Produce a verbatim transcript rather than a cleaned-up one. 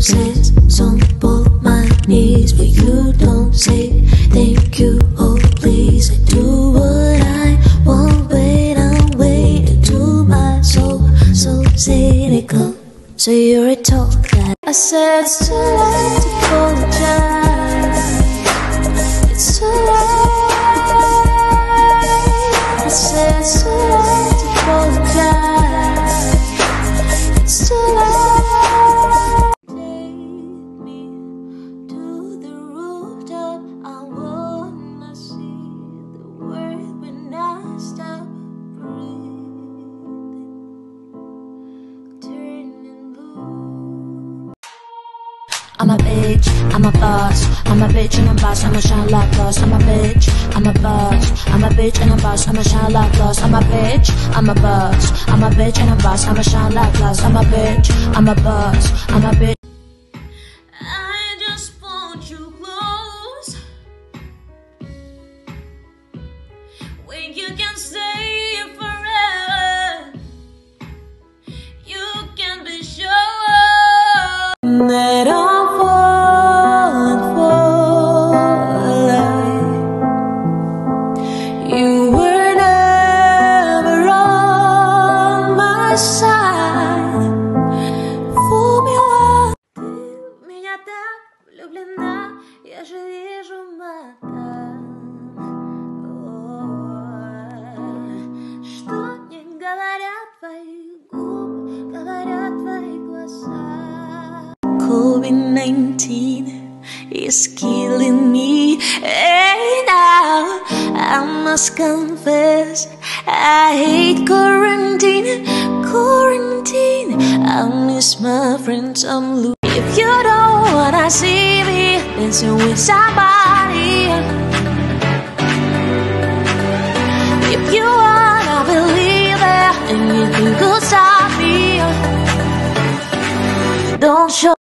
roses on both my knees, but you don't say thank you, oh please. I do what I want when I'm waiting to my soul, so cynical. So you're a talk that I said it's too late to apologize. It's too late. I said it's too late to apologize. It's too late. Take me to the rooftop. I wanna see the world when I stop breathing, turning blue. I'm a bitch, I'm a boss, I'm a bitch and a boss, I'ma shine like gloss. I'm a bitch, I'm a boss, I'm a bitch and a boss, I'ma shine like gloss. I'm a bitch, I'm a boss, I'm a bitch and a boss, I'ma shine like gloss. I'm a bitch, I'm a boss, I'm a bitch. I just want you close, when you can stay forever, you can be sure that I'm falling for life. You were never on my side. Formula. Ты меня так влюблена, я же вижу мата. Что не говорят твои губы, говорят твои глаза. COVID nineteen is killing me, and now I must confess I hate quarantine, quarantine. I miss my friends, I'm loose. If you don't wanna see me dancing with somebody, if you wanna believe it and you think you'll stop me, don't show